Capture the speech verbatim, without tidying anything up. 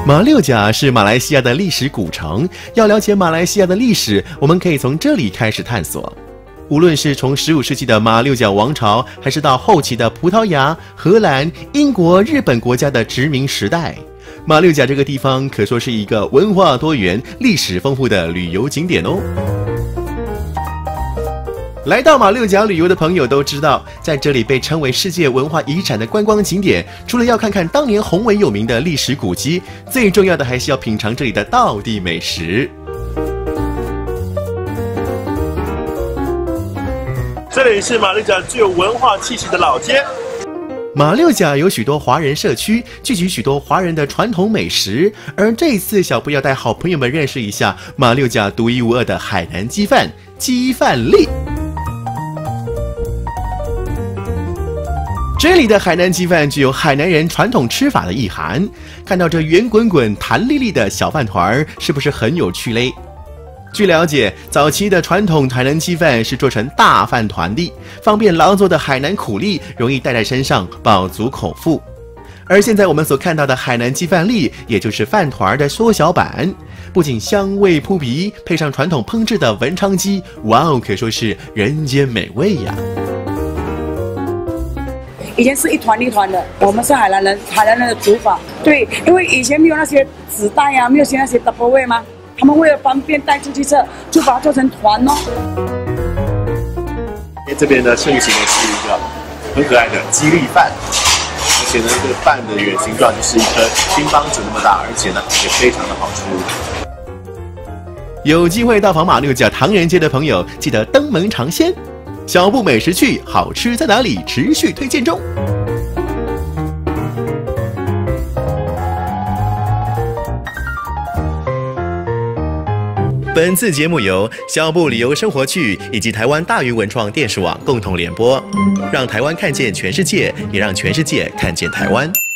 马六甲是马来西亚的历史古城，要了解马来西亚的历史，我们可以从这里开始探索。无论是从十五世纪的马六甲王朝，还是到后期的葡萄牙、荷兰、英国、日本国家的殖民时代，马六甲这个地方可说是一个文化多元、历史丰富的旅游景点哦。来到马六甲旅游的朋友都知道，在这里被称为世界文化遗产的观光景点，除了要看看当年宏伟有名的历史古迹，最重要的还是要品尝这里的道地美食。 这里是马六甲最有文化气息的老街。 马六甲有许多华人社区，聚集许多华人的传统美食。而这一次，小布要带好朋友们认识一下马六甲独一无二的海南鸡饭——鸡饭粒。这里的海南鸡饭具有海南人传统吃法的意涵。看到这圆滚滚、弹粒粒的小饭团，是不是很有趣嘞？据了解，早期的传统海南鸡饭是做成大饭团的，方便劳作的海南苦力容易带在身上，饱足口腹。而现在我们所看到的海南鸡饭粒，也就是饭团的缩小版，不仅香味扑鼻，配上传统烹制的文昌鸡，哇哦，可说是人间美味呀！ 以前是一团一团的，我们是海南人，海南人的煮法。对，因为以前没有那些纸袋啊，没有现在那些 double way 吗？他们为了方便带出去吃，就把它做成团哦。 因为这边的盛行的是一个很可爱的鸡粒饭，而且呢，这个饭的圆形状就是一颗乒乓球那么大，而且呢也非常的好吃。 有机会到访马六甲唐人街的朋友，记得登门尝鲜。小布美食趣，好吃在哪里？持续推荐中。本次节目由小布旅游生活趣以及台湾大鱼文创电视网共同联播，让台湾看见全世界，也让全世界看见台湾。